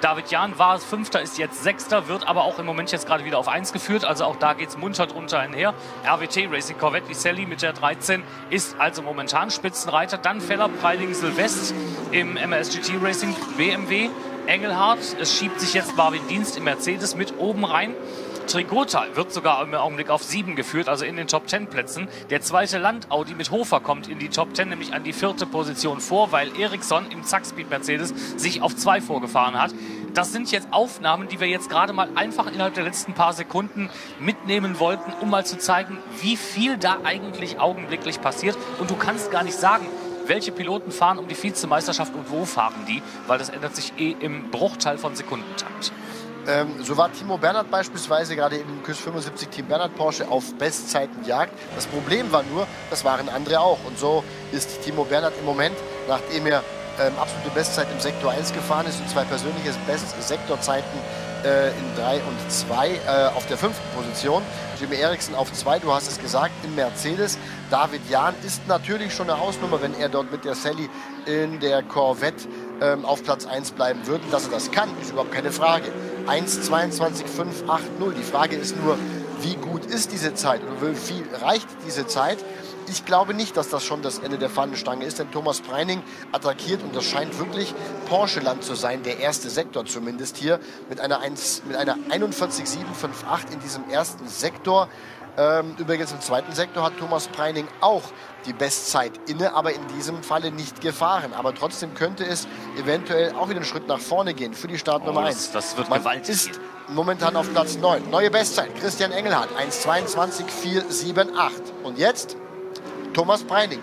S3: David Jahn war 5., ist jetzt 6., wird aber auch im Moment jetzt gerade wieder auf 1 geführt. Also auch da geht es munter drunter einher. RWT Racing Corvette Vicelli mit der 13 ist also momentan Spitzenreiter. Dann Feller, Preiling, Silvest im MSGT Racing BMW. Engelhardt, es schiebt sich jetzt Marvin Dienst im Mercedes mit oben rein. Trigota wird sogar im Augenblick auf 7 geführt, also in den Top-10-Plätzen. Der zweite Land-Audi mit Hofer kommt in die Top 10, nämlich an die 4. Position vor, weil Ericsson im Zack-Speed-Mercedes sich auf 2 vorgefahren hat. Das sind jetzt Aufnahmen, die wir jetzt gerade mal einfach innerhalb der letzten paar Sekunden mitnehmen wollten, um mal zu zeigen, wie viel da eigentlich augenblicklich passiert. Und du kannst gar nicht sagen, welche Piloten fahren um die Vizemeisterschaft und wo fahren die, weil das ändert sich im Bruchteil von Sekundentakt.
S4: So war Timo Bernhard beispielsweise gerade im KÜS 75 Team Bernhard Porsche auf Bestzeitenjagd. Das Problem war nur, das waren andere auch. Und so ist Timo Bernhard im Moment, nachdem er absolute Bestzeit im Sektor 1 gefahren ist und 2 persönliche Sektorzeiten in 3 und 2 auf der 5. Position. Jimmy Eriksson auf 2, du hast es gesagt, im Mercedes. David Jahn ist natürlich schon eine Hausnummer, wenn er dort mit der Sally in der Corvette auf Platz 1 bleiben würde. Dass er das kann, ist überhaupt keine Frage. 1:22,580. Die Frage ist nur, wie gut ist diese Zeit oder wie viel reicht diese Zeit? Ich glaube nicht, dass das schon das Ende der Fahnenstange ist, denn Thomas Preining attackiert und das scheint wirklich Porsche-Land zu sein, der erste Sektor zumindest hier, mit einer 41,758 in diesem ersten Sektor. Übrigens im zweiten Sektor hat Thomas Preining auch die Bestzeit inne, aber in diesem Falle nicht gefahren. Aber trotzdem könnte es eventuell auch wieder einen Schritt nach vorne gehen für die Startnummer 1.
S3: Das wird
S4: Man
S3: gewaltig.
S4: Ist momentan auf Platz 9. Neue Bestzeit, Christian Engelhardt, 1:22,478. Und jetzt Thomas Preining,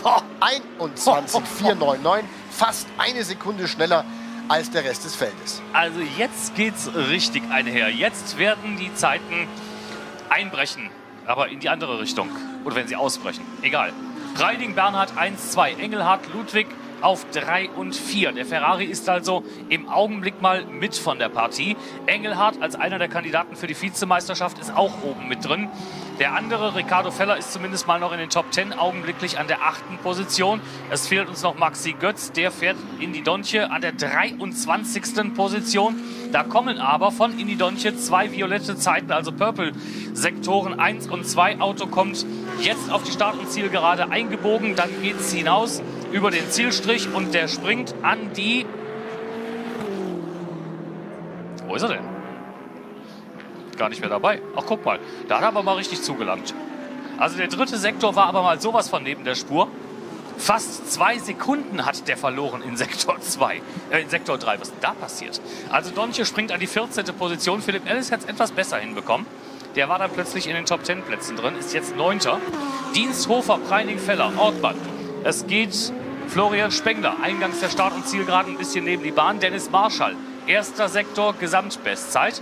S4: 1:21,499. Fast eine Sekunde schneller als der Rest des Feldes.
S3: Also jetzt geht's richtig einher. Jetzt werden die Zeiten einbrechen, aber in die andere Richtung. Oder wenn sie ausbrechen. Egal. Preining, Bernhard 1:2. Engelhardt, Ludwig auf 3 und 4. Der Ferrari ist also im Augenblick mal mit von der Partie. Engelhardt als einer der Kandidaten für die Vizemeisterschaft ist auch oben mit drin. Der andere, Ricardo Feller, ist zumindest mal noch in den Top 10, augenblicklich an der 8. Position. Es fehlt uns noch Maxi Götz, der fährt in die Donche an der 23. Position. Da kommen aber von Indy Donche 2 violette Zeiten, also Purple-Sektoren 1 und 2. Auto kommt jetzt auf die Start- und Zielgerade eingebogen, dann geht es hinaus über den Zielstrich und der springt an die... Wo ist er denn? Gar nicht mehr dabei. Ach, guck mal, da hat er aber mal richtig zugelangt. Also der dritte Sektor war aber mal sowas von neben der Spur. Fast 2 Sekunden hat der verloren in Sektor 2, in Sektor 3. Was ist denn da passiert? Also Donche springt an die 14. Position. Philipp Ellis hat es etwas besser hinbekommen. Der war dann plötzlich in den Top 10 Plätzen drin, ist jetzt 9. Diensthofer, Preining, Feller, Ortmann. Es geht Florian Spengler, eingangs der Start- und Zielgeraden ein bisschen neben die Bahn. Dennis Marschall, erster Sektor, Gesamtbestzeit.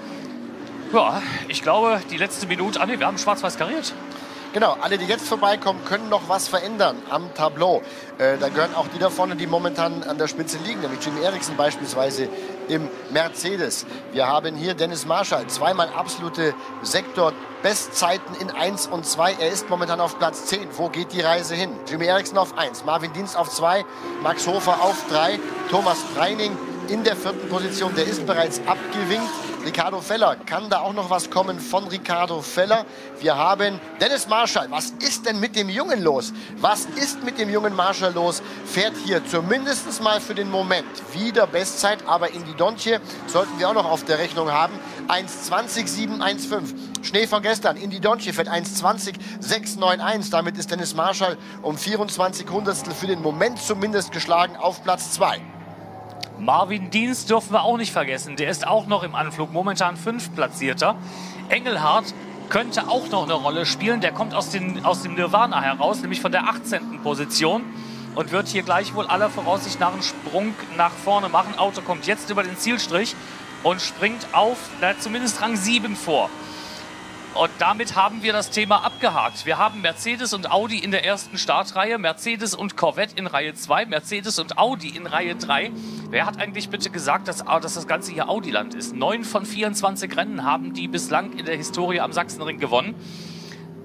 S3: Ja, ich glaube, die letzte Minute... Ah ne, wir haben schwarz-weiß kariert.
S4: Genau, alle, die jetzt vorbeikommen, können noch was verändern am Tableau. Da gehören auch die da vorne, die momentan an der Spitze liegen, nämlich Jimmy Eriksson beispielsweise im Mercedes. Wir haben hier Dennis Marschall, zweimal absolute Sektor-Bestzeiten in 1 und 2. Er ist momentan auf Platz 10. Wo geht die Reise hin? Jimmy Eriksson auf 1, Marvin Dienst auf 2, Max Hofer auf 3, Thomas Preining in der 4. Position, der ist bereits abgewinkt. Ricardo Feller, kann da auch noch was kommen von Ricardo Feller? Wir haben Dennis Marschall. Was ist denn mit dem Jungen los? Was ist mit dem jungen Marschall los? Fährt hier zumindest mal für den Moment wieder Bestzeit, aber in die Donche sollten wir auch noch auf der Rechnung haben. 1:20,715. Schnee von gestern. In die Donche fährt 1:20,691. Damit ist Dennis Marschall um 24 Hundertstel für den Moment zumindest geschlagen auf Platz 2.
S3: Marvin Dienst dürfen wir auch nicht vergessen. Der ist auch noch im Anflug, momentan 5. Platzierter. Engelhardt könnte auch noch eine Rolle spielen. Der kommt aus dem Nirvana heraus, nämlich von der 18. Position. Und wird hier gleich wohl aller Voraussicht nach einen Sprung nach vorne machen. Auto kommt jetzt über den Zielstrich und springt auf zumindest Rang 7 vor. Und damit haben wir das Thema abgehakt. Wir haben Mercedes und Audi in der ersten Startreihe, Mercedes und Corvette in Reihe 2, Mercedes und Audi in Reihe 3. Wer hat eigentlich bitte gesagt, dass das Ganze hier Audi-Land ist? 9 von 24 Rennen haben die bislang in der Historie am Sachsenring gewonnen.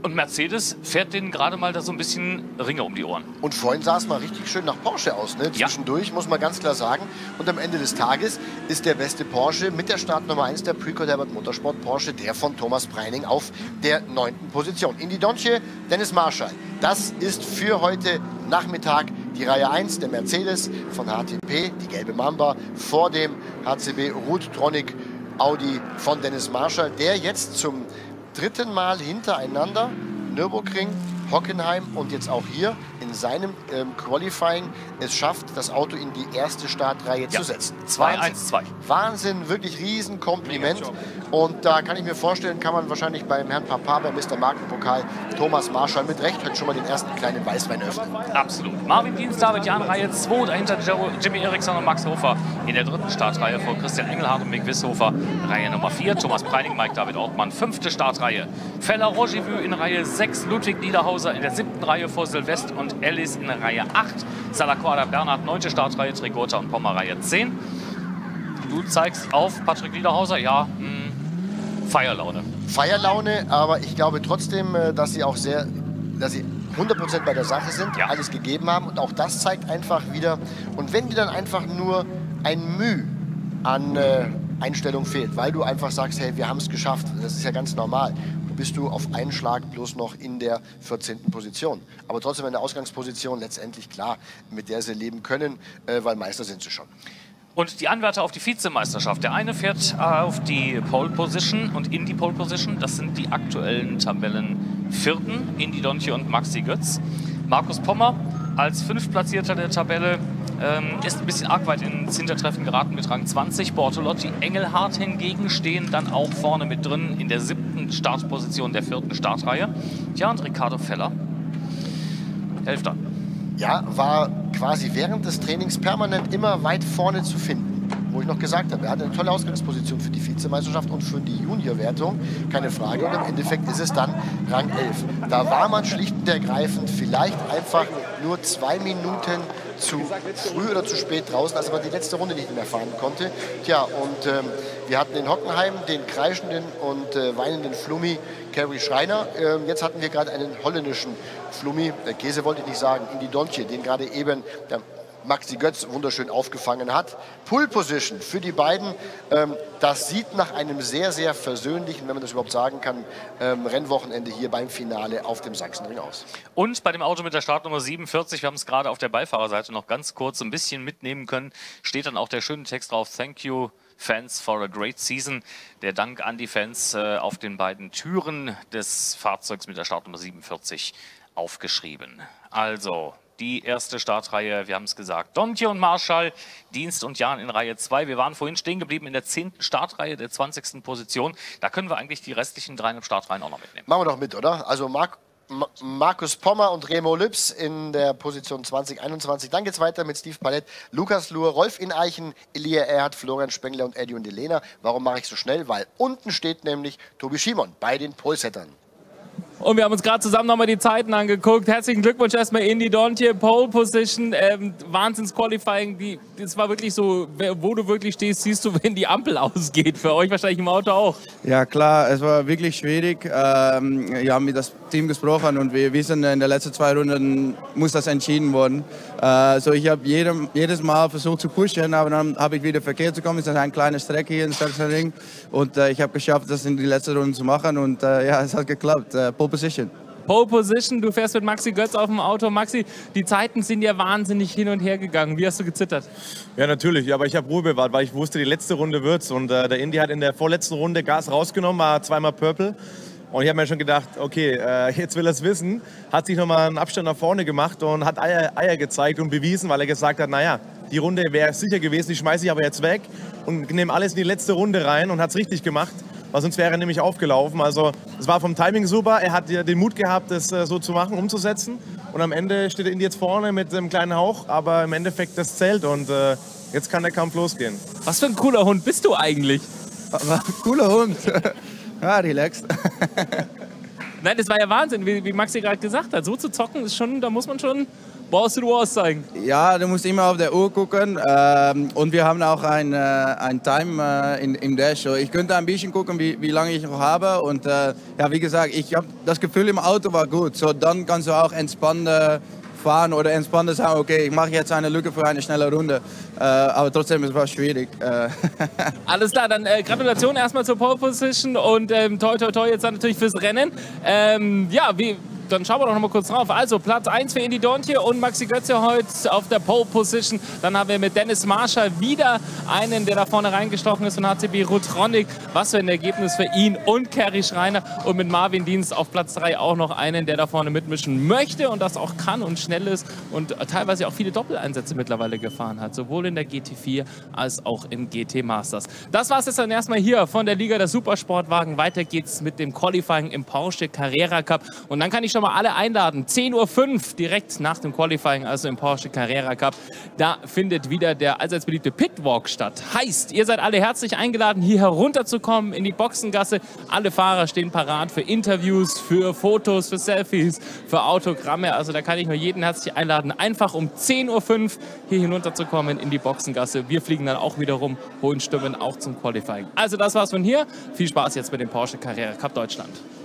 S3: Und Mercedes fährt denen gerade mal da so ein bisschen Ringe um die Ohren.
S4: Und vorhin sah es mal richtig schön nach Porsche aus, ne? Zwischendurch, muss man ganz klar sagen. Und am Ende des Tages ist der beste Porsche mit der Startnummer 1 der Precourt Herbert Motorsport Porsche, der von Thomas Preining, auf der 9. Position. Indy Dontje, Dennis Marshall. Das ist für heute Nachmittag die Reihe 1 der Mercedes von HTP, die gelbe Mamba, vor dem HCB Root-Tronic Audi von Dennis Marshall, der jetzt zum 3. Mal hintereinander Nürburgring, Hockenheim und jetzt auch hier in seinem Qualifying es schafft, das Auto in die erste Startreihe zu setzen.
S3: 2-1-2.
S4: Wahnsinn, wirklich Riesenkompliment. Und da kann ich mir vorstellen, kann man wahrscheinlich beim Herrn Papa, beim Mr. Markenpokal Thomas Marshall mit Recht heute schon mal den ersten kleinen Weißwein öffnen.
S3: Absolut. Marvin Dienst, David Jahn, Reihe 2, dahinter Jimmy Eriksson und Max Hofer in der 3. Startreihe vor Christian Engelhardt und Mick Wisshofer. Reihe Nummer 4, Thomas Preining, Mike David Ortmann, 5. Startreihe. Feller Rogivu in Reihe 6, Ludwig Niederhauser in der 7. Reihe vor Silvest und Ellis in Reihe 8. Salaquada Bernhard, 9. Startreihe, Trigota und Pommer Reihe 10. Du zeigst auf Patrick Niederhauser, ja, Feierlaune.
S4: Feierlaune, aber ich glaube trotzdem, dass sie auch dass sie 100% bei der Sache sind, alles gegeben haben. Und auch das zeigt einfach wieder, und wenn dir dann einfach nur ein Mühe an Einstellung fehlt, weil du einfach sagst, hey, wir haben es geschafft, das ist ja ganz normal, bist du auf einen Schlag bloß noch in der 14. Position. Aber trotzdem in der Ausgangsposition letztendlich klar, mit der sie leben können, weil Meister sind sie schon.
S3: Und die Anwärter auf die Vizemeisterschaft. Der eine fährt auf die Pole Position und in die Pole Position. Das sind die aktuellen Tabellenvierten, Indy Dontje und Maxi Götz. Markus Pommer als 5. Platzierter der Tabelle ist ein bisschen arg weit ins Hintertreffen geraten mit Rang 20. Bortolotti, Engelhardt hingegen stehen dann auch vorne mit drin in der 7. Startposition der 4. Startreihe. Ja, und Ricardo Feller, 11.
S4: Ja, war quasi während des Trainings permanent immer weit vorne zu finden. Wo ich noch gesagt habe, er hat eine tolle Ausgangsposition für die Vizemeisterschaft und für die Juniorwertung, keine Frage. Und im Endeffekt ist es dann Rang 11. Da war man schlicht und ergreifend vielleicht einfach nur 2 Minuten zu früh oder zu spät draußen, als man die letzte Runde nicht mehr fahren konnte. Tja, und wir hatten in Hockenheim den kreischenden und weinenden Flummi Kerry Schreiner. Jetzt hatten wir gerade einen holländischen Flummi, Käse wollte ich nicht sagen, Indy Dontje, den gerade eben der Maxi Götz wunderschön aufgefangen hat. Pole Position für die beiden, das sieht nach einem sehr, sehr versöhnlichen, wenn man das überhaupt sagen kann, Rennwochenende hier beim Finale auf dem Sachsenring aus.
S3: Und bei dem Auto mit der Startnummer 47, wir haben es gerade auf der Beifahrerseite noch ganz kurz ein bisschen mitnehmen können, steht dann auch der schöne Text drauf, Thank you Fans for a great season. Der Dank an die Fans auf den beiden Türen des Fahrzeugs mit der Startnummer 47 aufgeschrieben. Also die erste Startreihe, wir haben es gesagt, Dontje und Marshall, Dienst und Jahn in Reihe 2. Wir waren vorhin stehen geblieben in der 10. Startreihe, der 20. Position. Da können wir eigentlich die restlichen 3 Startreihen auch noch mitnehmen.
S4: Machen wir doch mit, oder? Also Markus Pommer und Remo Lübs in der Position 2021. Dann geht es weiter mit Steve Palett, Lukas Luhr, Rolf Ineichen, Elia Erhardt, Florian Spengler und Eddie und Elena. Warum mache ich so schnell? Weil unten steht nämlich Tobi Schimon bei den Polesettern.
S1: Und wir haben uns gerade zusammen nochmal die Zeiten angeguckt. Herzlichen Glückwunsch erstmal Indy Dontje, Pole Position, Wahnsinns-Qualifying. Das war wirklich so, wo du wirklich stehst, siehst du, wenn die Ampel ausgeht. Für euch wahrscheinlich im Auto auch.
S5: Ja klar, es war wirklich schwierig. Wir haben mit das Team gesprochen und wir wissen, in den letzten 2 Runden muss das entschieden worden. So ich habe jedes Mal versucht zu pushen, aber dann habe ich wieder Verkehr zu kommen. Es ist eine kleine Strecke hier in Sachsenring und ich habe geschafft, das in die letzte Runde zu machen und ja, es hat geklappt. Pole Position.
S1: Pole Position, du fährst mit Maxi Götz auf dem Auto. Maxi, die Zeiten sind ja wahnsinnig hin und her gegangen. Wie hast du gezittert?
S6: Ja, natürlich, aber ich habe Ruhe bewahrt, weil ich wusste, die letzte Runde wird's. Und der Indy hat in der vorletzten Runde Gas rausgenommen, war 2-mal Purple. Und ich habe mir schon gedacht, okay, jetzt will er es wissen. Hat sich nochmal einen Abstand nach vorne gemacht und hat Eier gezeigt und bewiesen, weil er gesagt hat, naja, die Runde wäre sicher gewesen, die schmeiße ich aber jetzt weg und nehme alles in die letzte Runde rein und hat es richtig gemacht. Weil sonst wäre er nämlich aufgelaufen. Also es war vom Timing super. Er hat den Mut gehabt, das so zu machen, umzusetzen. Und am Ende steht der Indy jetzt vorne mit einem kleinen Hauch. Aber im Endeffekt, das zählt. Und jetzt kann der Kampf losgehen.
S1: Was für ein cooler Hund bist du eigentlich?
S5: Cooler Hund. Ja, relaxed.
S1: Nein, das war ja Wahnsinn, wie Maxi gerade gesagt hat. So zu zocken ist schon, da muss man schon Brauchst du was zeigen?
S5: Ja, du musst immer auf der Uhr gucken und wir haben auch ein Time im Dash. So, ich könnte ein bisschen gucken, wie lange ich noch habe und ja, wie gesagt, ich habe das Gefühl, im Auto war gut. So, dann kannst du auch entspannter fahren oder entspannter sagen, okay, ich mache jetzt eine Lücke für eine schnelle Runde. Aber trotzdem, es war schwierig.
S1: Alles klar, dann Gratulation erstmal zur Pole Position und toi toi toi jetzt dann natürlich fürs Rennen. Ja, dann schauen wir doch noch mal kurz drauf. Also Platz 1 für Indy Dontje und Maxi Götze heute auf der Pole Position. Dann haben wir mit Dennis Marshall wieder einen, der da vorne reingestochen ist von HCB Rotronic. Was für ein Ergebnis für ihn und Kerry Schreiner. Und mit Marvin Dienst auf Platz 3 auch noch einen, der da vorne mitmischen möchte und das auch kann und schnell ist und teilweise auch viele Doppeleinsätze mittlerweile gefahren hat. Sowohl in der GT4 als auch im GT Masters. Das war es jetzt dann erstmal hier von der Liga der Supersportwagen. Weiter geht's mit dem Qualifying im Porsche Carrera Cup. Und dann kann ich schon mal alle einladen. 10:05 Uhr direkt nach dem Qualifying, also im Porsche Carrera Cup. Da findet wieder der allseits beliebte Pitwalk statt. Heißt, ihr seid alle herzlich eingeladen, hier herunterzukommen in die Boxengasse. Alle Fahrer stehen parat für Interviews, für Fotos, für Selfies, für Autogramme. Also da kann ich nur jeden herzlich einladen, einfach um 10:05 Uhr hier hinunterzukommen in die Boxengasse. Wir fliegen dann auch wieder rum, holen Stimmen auch zum Qualifying. Also das war's von hier. Viel Spaß jetzt mit dem Porsche Carrera Cup Deutschland.